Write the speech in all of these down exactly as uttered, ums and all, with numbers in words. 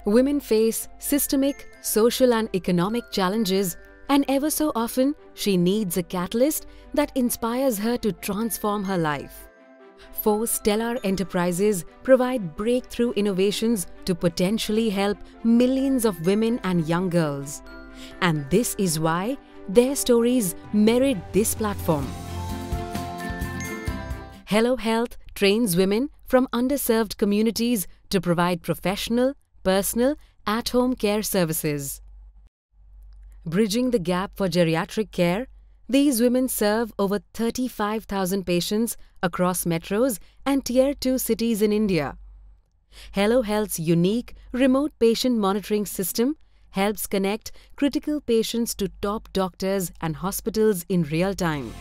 Women face systemic, social and economic challenges, and ever so often she needs a catalyst that inspires her to transform her life. Four stellar enterprises provide breakthrough innovations to potentially help millions of women and young girls. And this is why their stories merit this platform. Hello Health trains women from underserved communities to provide professional, personal, at-home care services. Bridging the gap for geriatric care, these women serve over thirty-five thousand patients across metros and Tier two cities in India. Hello Health's unique remote patient monitoring system helps connect critical patients to top doctors and hospitals in real time.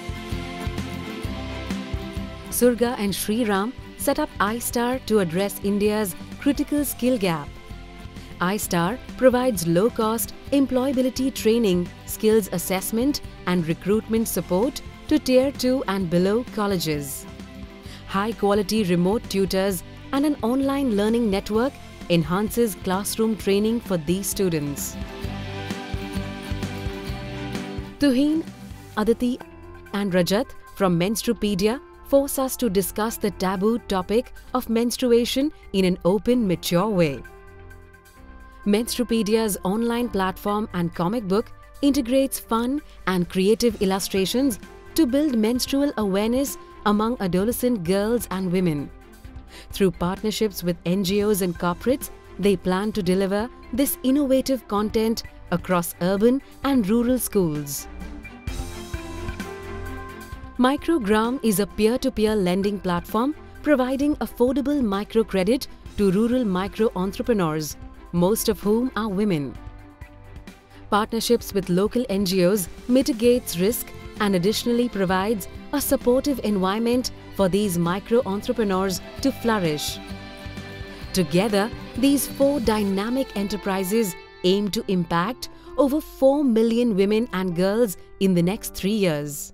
Surga and Shriram set up iStar to address India's critical skill gap. iStar provides low-cost employability training, skills assessment and recruitment support to Tier two and below colleges. High-quality remote tutors and an online learning network enhances classroom training for these students. Tuhin, Aditi and Rajat from Menstrupedia force us to discuss the taboo topic of menstruation in an open, mature way. Menstrupedia's online platform and comic book integrates fun and creative illustrations to build menstrual awareness among adolescent girls and women. Through partnerships with N G Os and corporates, they plan to deliver this innovative content across urban and rural schools. Microgram is a peer-to-peer lending platform providing affordable microcredit to rural micro-entrepreneurs, most of whom are women. Partnerships with local N G Os mitigates risk and additionally provides a supportive environment for these micro-entrepreneurs to flourish. Together, these four dynamic enterprises aim to impact over four million women and girls in the next three years.